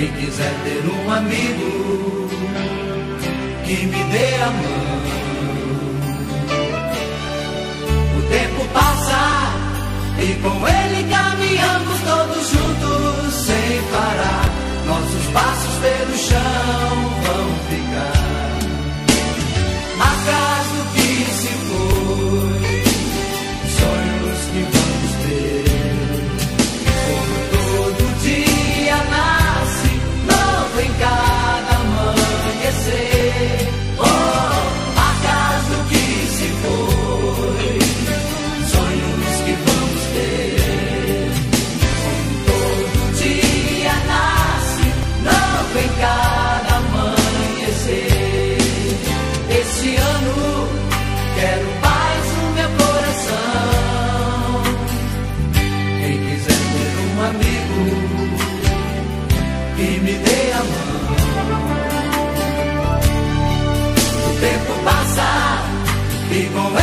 Quem quiser ter um amigo que me dê a mão. O tempo passa e com ele caminhamos todos juntos sem parar. Nossos passos pelo chão vão ficar marcas do que se foi, sonhos que vamos ter. Como todo dia nasce novo em cada amanhecer. Oh, marcas do que se foi, sonhos que vamos ter. Como todo dia nasce novo em cada amanhecer. Este ano quero paz no meu coração. Quem quiser ter um amigo que me dê a mão. O tempo passa e com